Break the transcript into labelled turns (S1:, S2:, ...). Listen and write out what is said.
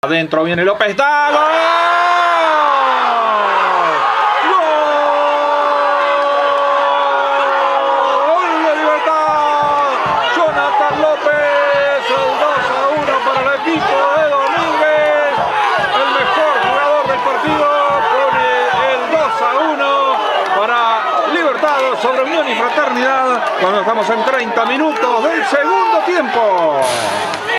S1: Adentro viene López. ¡Da! ¡Gol! ¡Gol de Libertad! Jonathan López, el 2-1 para el equipo de Domínguez. El mejor jugador del partido pone el 2-1 para Libertad sobre Unión y Fraternidad cuando estamos en 30 minutos del segundo tiempo.